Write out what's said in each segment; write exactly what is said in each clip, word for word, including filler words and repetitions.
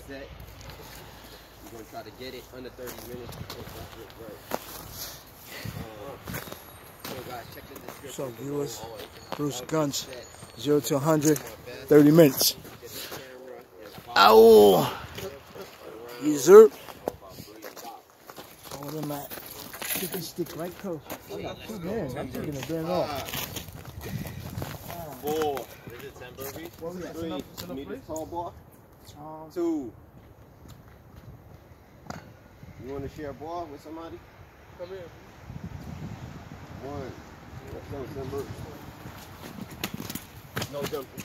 set. We're gonna try to get it under thirty minutes. Um, so guys, check the description. So viewers, Bruce Guns, zero to one hundred, thirty minutes. Ow! User. Oh, them at chicken stick right close. I got two hands. I'm taking the burn off. Four. Is it ten burpees? What was that? Three. Enough, enough Need a place? tall bar. Um, Two. You want to share a bar with somebody? Come here. One. Let's go, ten burpees. No jumping.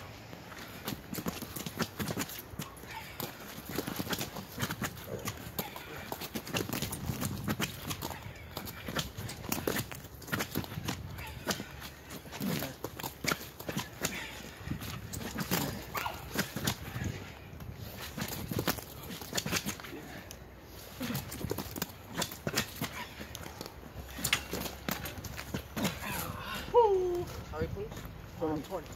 How many please? Um, twenty.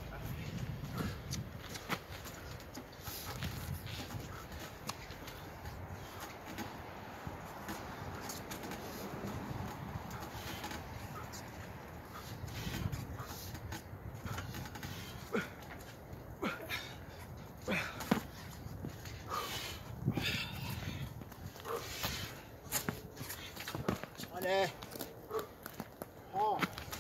twenty. Oh.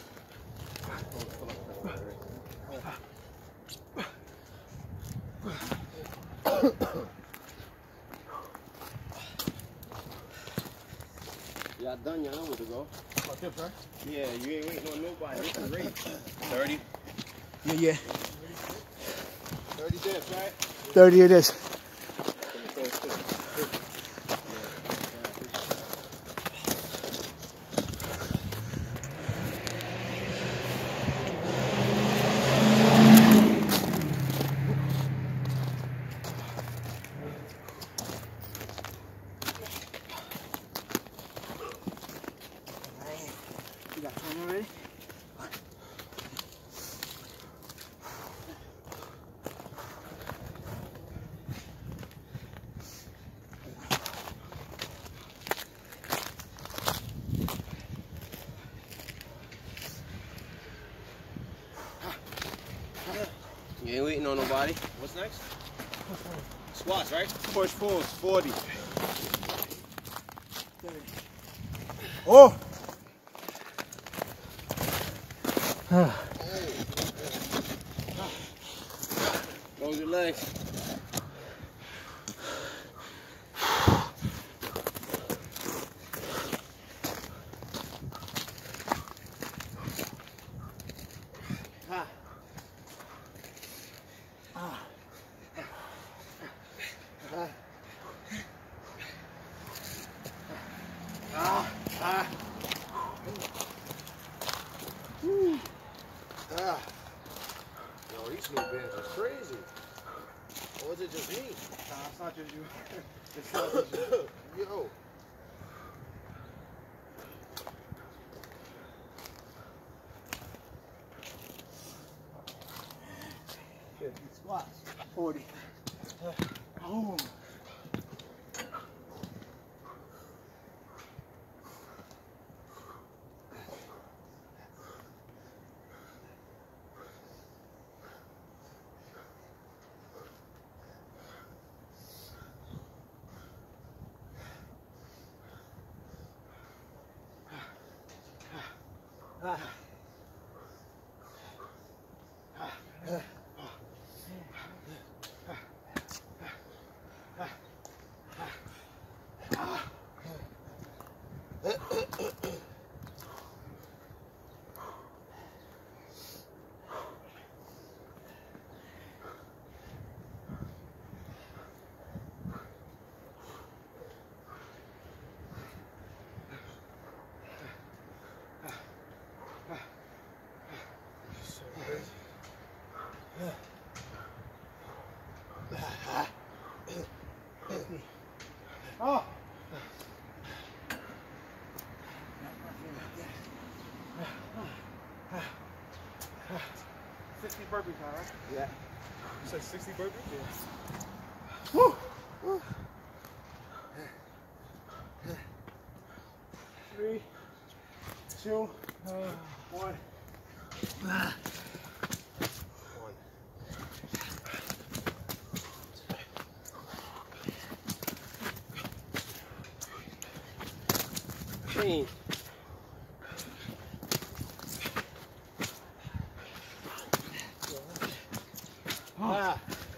Y'all done, y'all know where to go. Oh, tips, right? Yeah, you ain't waiting on nobody. This is race. thirty? Yeah, yeah. thirty dips, right? thirty it is. You got twenty already? You ain't waiting on nobody. What's next? Squats, right? Push pulls, forty. Oh! Close your legs. Ah. Ah. Ah. Ah. Woo. Ah. Yo, these new bands are crazy. Or was it just me? Nah, it's not just you. It's not just you. Yo. fifty squats. forty. Oh. Ah. Ah. Oh. sixty burpees, all right? Yeah. You said sixty burpees? Yeah. Woo! Woo. two, one. One. Clean. Ah.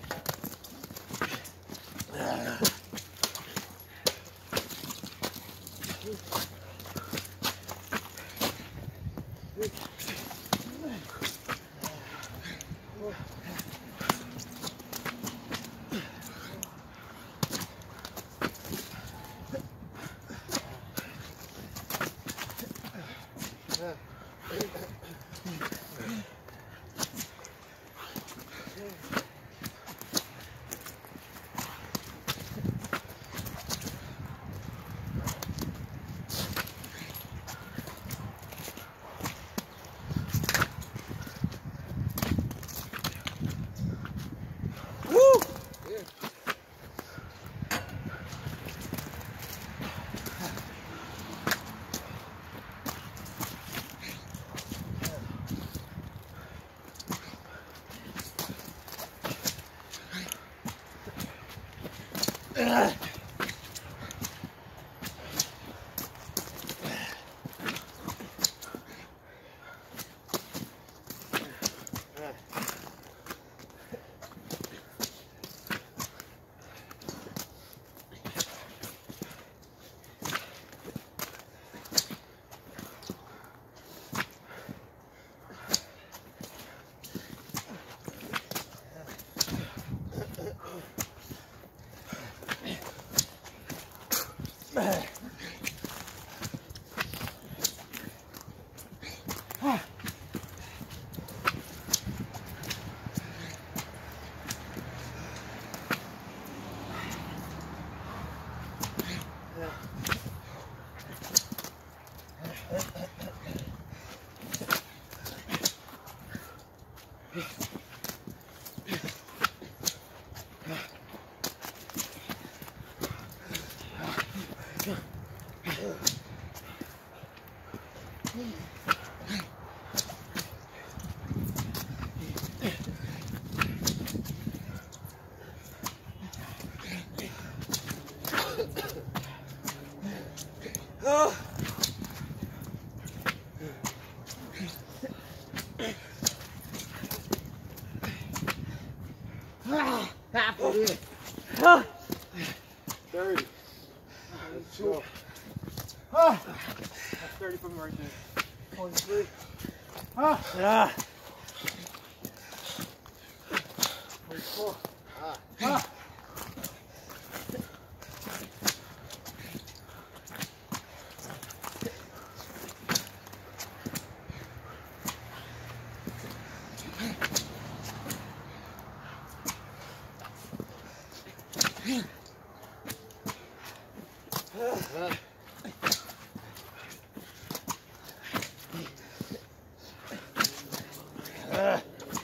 Ugh. Oh. Half of it. thirty. Two. Ah. That's thirty from right there. twenty-three. Ah. Yeah. twenty-four. Ah. Ah. Uh. Uh.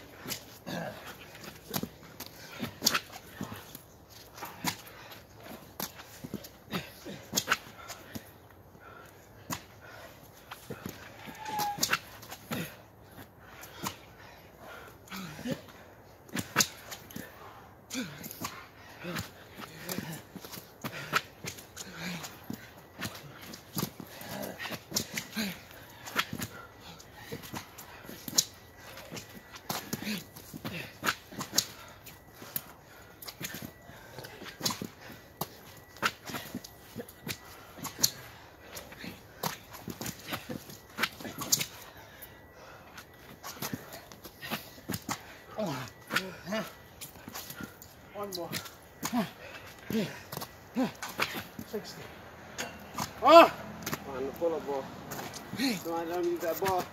One more. sixty. Oh! On the pull-up ball. So I don't need that ball.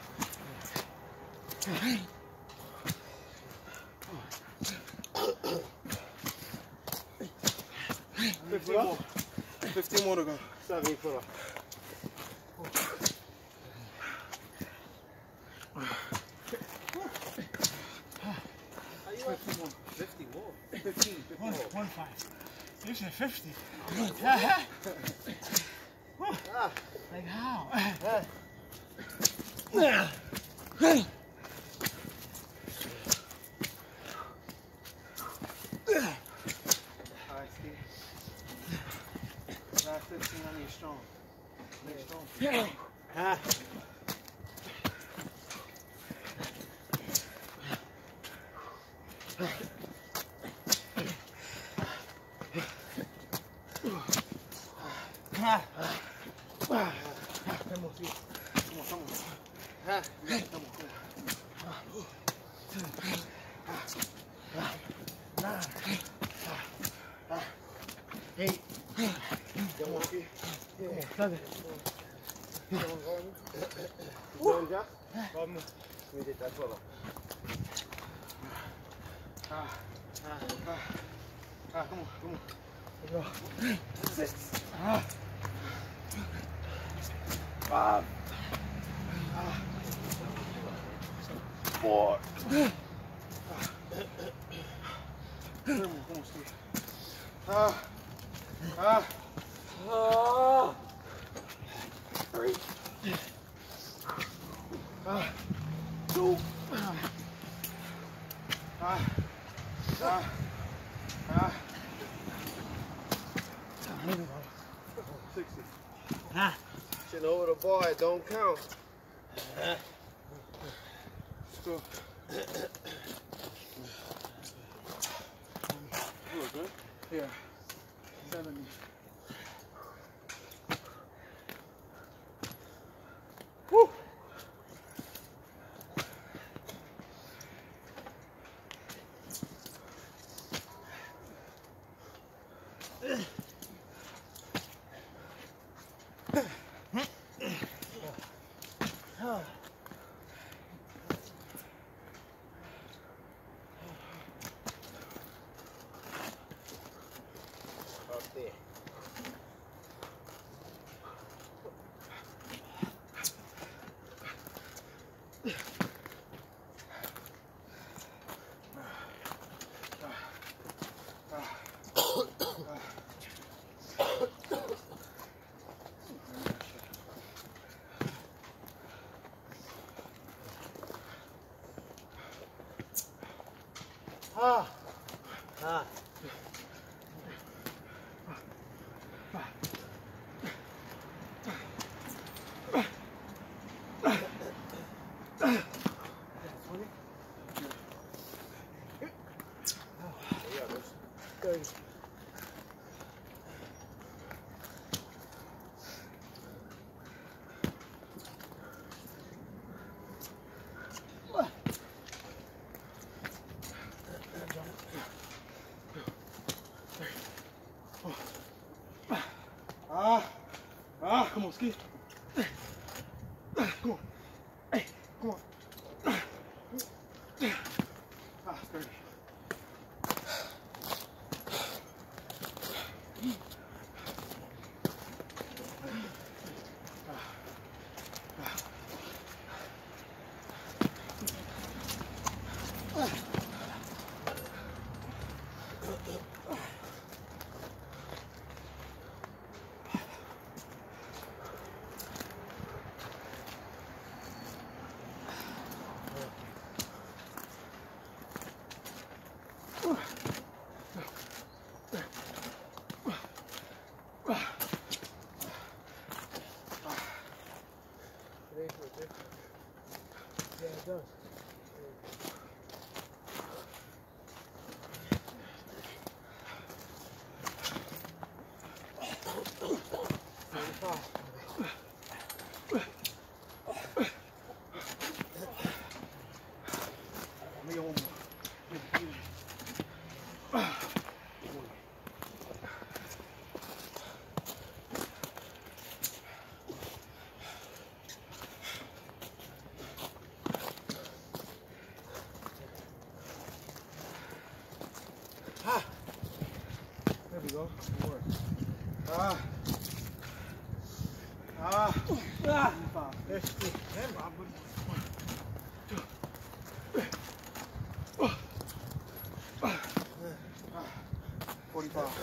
Fifteen more. Fifteen more to go. Seventy pull-up. Fifty more. Fifty more. Fifteen. Fifty one, more. One five. You said fifty. Ah. Like how? Alright, Steve. Last fifteen on you strong. Make strong. Ah. Ah. Come on, Steve. Come on, come on. Ah. Yeah, come on, come on. Nine. Eight. Come on, Steve. Come on, seven. Come on, Gordon. Gordon, Jack. Gordon. Let me get that solo. Ah, ah, ah. Ah, come on, come on. Go. Six. Ah. Five. Ah. Four. Come on, come on, Steve. Ah. Ah. Ah. Three. Ah. Two. Ah. Ah. Ah. Ah. sixty. Ah. Shit over the bar, it don't count. Ah. Let's go. You look good? Yeah. seventy. Woo! Up there. Ah. Ah. thirty. Ah, ah, come on, Ski. Come on. Hey, come on. Ah, thirty. Yeah, it does. Let me get one more. Ah. There we go. More. Ah. Ah. Ah. There's two. Damn, Bob. One, two. forty-five.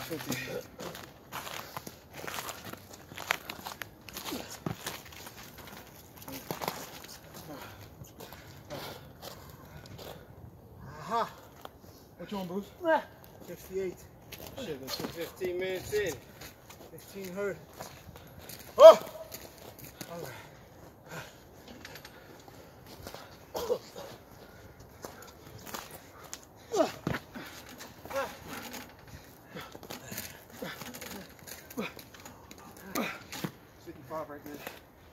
Aha. What you want, Bruce? fifty-eight. Shit, that's fifteen minutes in. fifteen hurt. Oh! All right. fifty-five right there.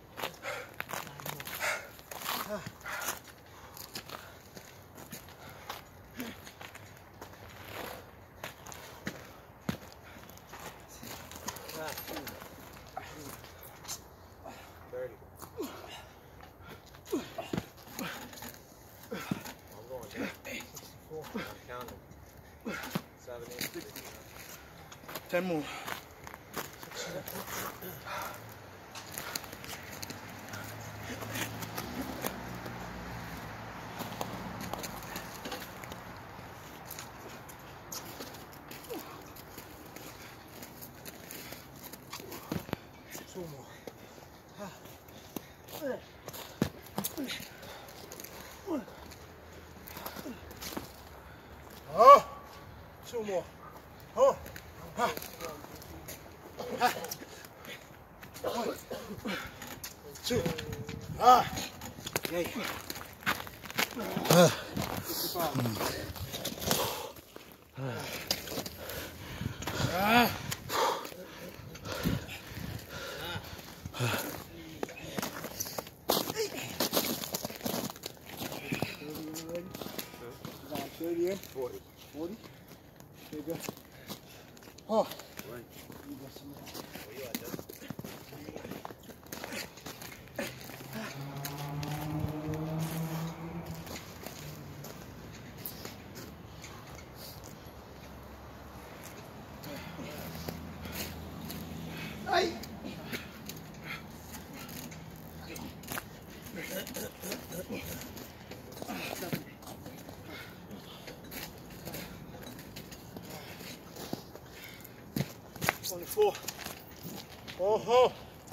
thirty. I'm going down. sixty-four. I'm counting. seventy. ten more. Two more. Oh, two more. Oh, ha. Ha. One, two. Ah, yay. Ah. Ah. thirty in? forty. forty? There you go. Oh. Right. You got some more. Where you at, Doug? Hey! twenty-four. Oh ho!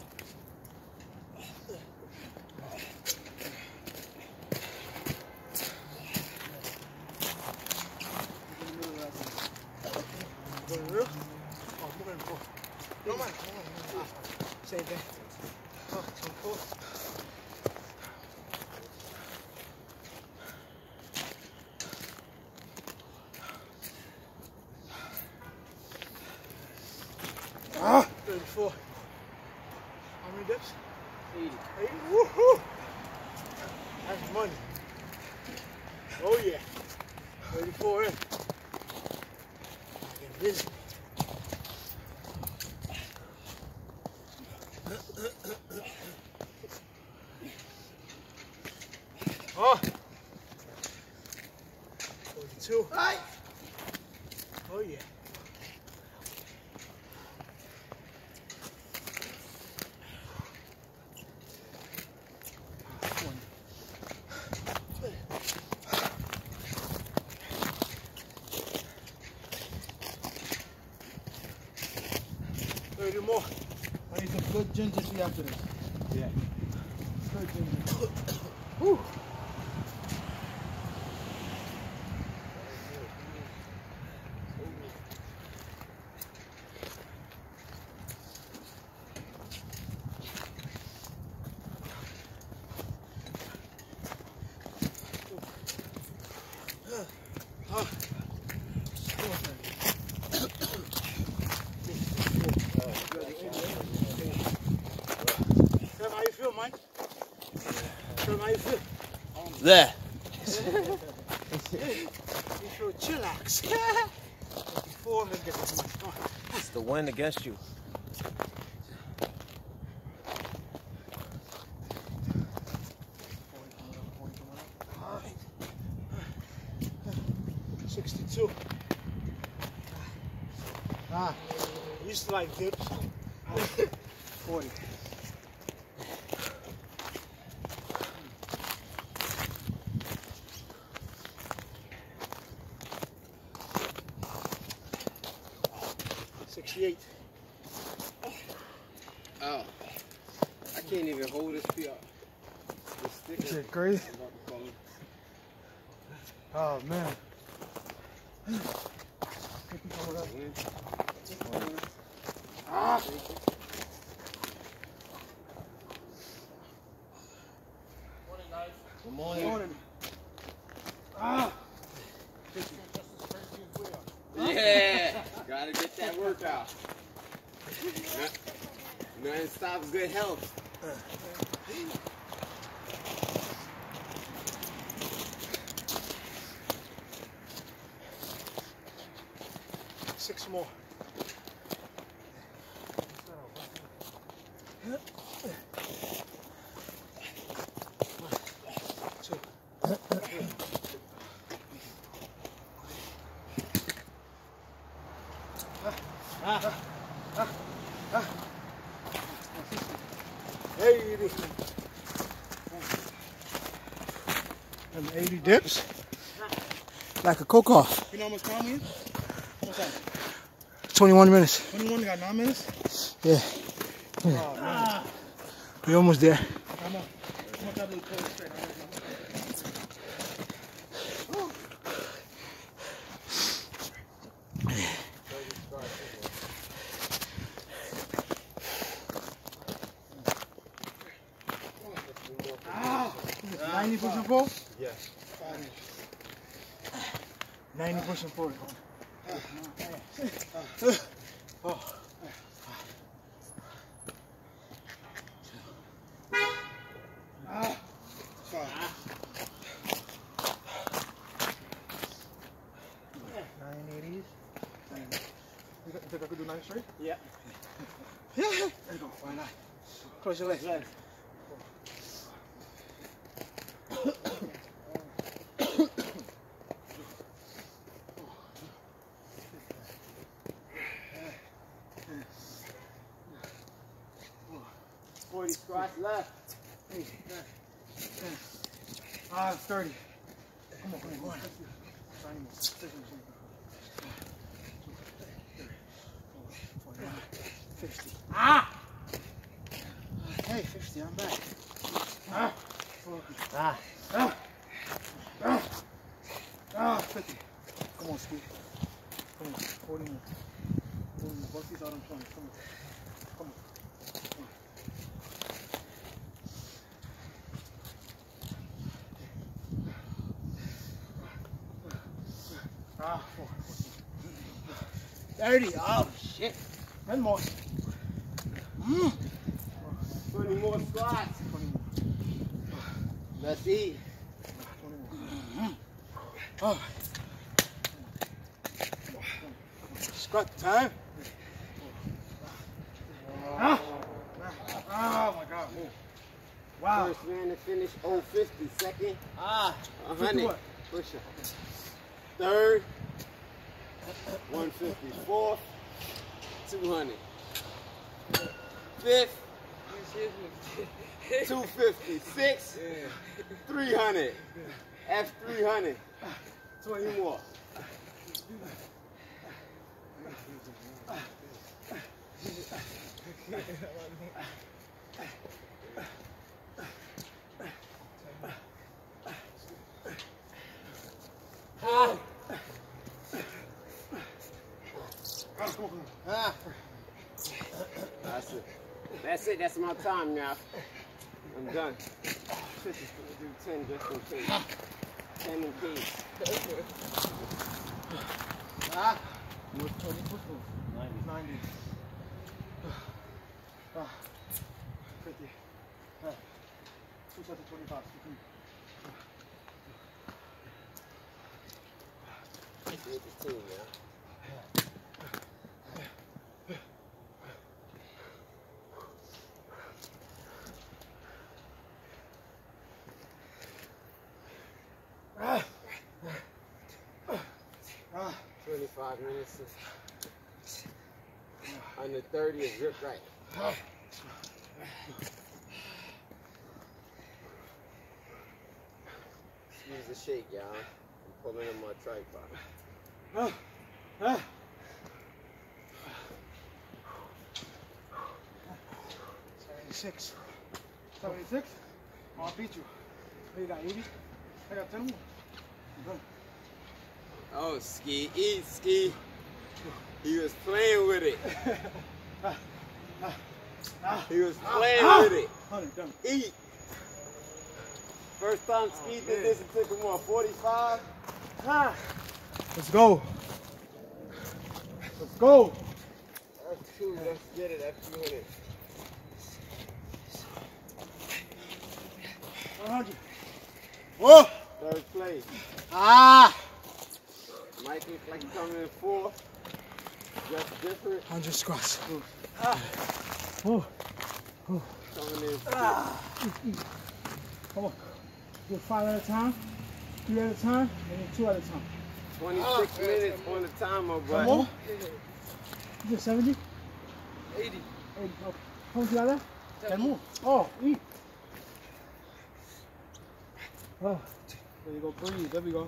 Going real? Oh, moving four. No man, no man. Same thing. Oh, twenty-four. Ah, thirty-four. How many dips? eighty. eighty. Woohoo! That's money. Oh yeah. thirty-four in. I get busy. Oh. forty-two. Aye. Oh yeah. thirty more. I need some good ginger tea after this. Yeah. Good ginger. Whew. Ah. Sam, how you feel, Mike? Sam, how you feel? There. You feel chillax. Before, let's get this much. Come on. It's the wind against you. sixty-two. Ah, I used to like dips. forty. sixty-eight. Oh. I can't even hold this spear. The stick is Shit, crazy. about to fall. Oh, man. Ah! Good morning. Morning. Ah! Yeah! Gotta get that workout. Nothing stops good health. Six more. Two. Ah, ah, ah, ah. eighty. And eighty dips. Like a cook-off. You know how much time we in? What's that? twenty-one minutes. twenty-one, we got nine minutes? Yeah. Oh, man. We're almost there. I'm gonna try to do it straight. ninety push and pull? Yes. ninety push and pull. Oh. Ah. Five. Nine eighties. You think I could do nine straight? Yeah. Yeah. There you go. Why not? Close your legs. Legs. forty squats left. Eight. Ah, thirty. Come on, come on, come on. fifty. Ah! Hey, fifty, I'm back. Ah! Ah. Ah. Ah. Ah, fifty. Come on, Steve. Come on, forty more. forty more. Both these out on twenty. Come on. Come on. Come on. Ah, four. thirty. Oh, shit. ten more. Mm. twenty more squats. twenty more. Let's eat. twenty more. Oh. Squat time. Ah. Oh my God. Wow. First man to finish oh fifty. Second, Ah. one hundred. Push up. Third, one fifty. Fourth, two hundred. Fifth, two fifty. Sixth, three hundred. F three hundred. twenty more. Ah. Ah. That's it. That's it. That's my time now. I'm done. fifty. We'll do ten just in case. ten in case. Ah. twenty push-ups. ninety. ninety. Ah. fifty. Ah. two sets of twenty-five. fifteen, yeah. Ah. Ah. twenty-five minutes. Under thirty is grip right. Ah. Use the shake, y'all. I'm pulling in my tripod. Ah. Ah. seventy-six. seventy-six? I'll beat you. You got eighty? I got ten more. I'm done. Oh, Ski, eat, Ski. He was playing with it. He was playing with it. one hundred, done. Eat. First time Ski did this, it took him, what, forty-five? Ah. Let's go. Let's go. That's two. Let's get it. That's two hundred. one hundred. Whoa! Third place. Ah. Mike looks like he's coming in fourth. Just different. one hundred squats. Ah. Oh. Oh. Coming in fifth. Ah. Come on. Do five at a time, three at a time, and then two at a time. twenty-six oh, minutes on the timer, bro. Come on. You did seventy? eighty. eighty. Okay. How much you got left? ten more. Oh, eat. Oh. There you go, breathe. There we go.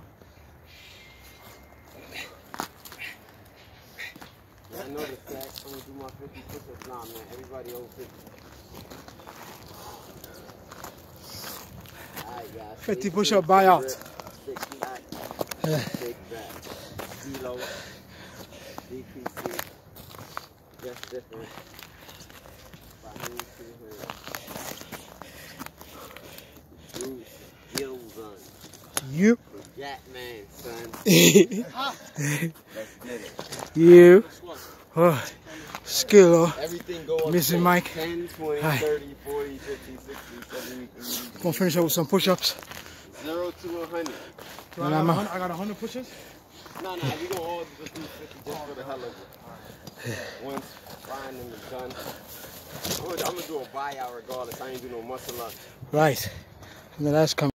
Yeah, I know the sack. I'm gonna do my fifty push-ups now, man. Everybody over fifty. Alright, guys. fifty push-up buyout. Six back. Big back. Kilo. D P C. Just different. Bruce Gilson. You. Jackman, son. Let's get it. You. Oh. Skill. Everything go up Missus Mike. ten, twenty, Hi. thirty, forty, fifty, sixty, seventy, eighty. Gonna finish up with some push-ups. Zero to one hundred. So I, got one hundred, I got one hundred push-ups? No, no, we gonna all just do fifty just for the hell of it. Once fine and it's done. I'm gonna, I'm gonna do a buyout regardless. I ain't do no muscle up. Right. And then that's coming.